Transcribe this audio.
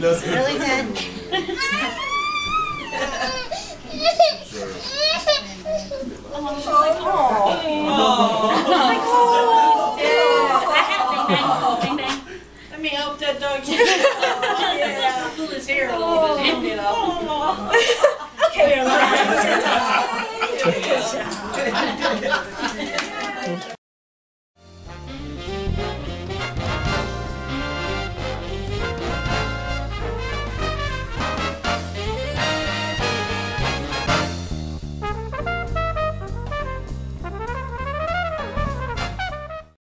Really good. Let me help that dog. Yeah. Pull his hair a little bit, you know. Okay,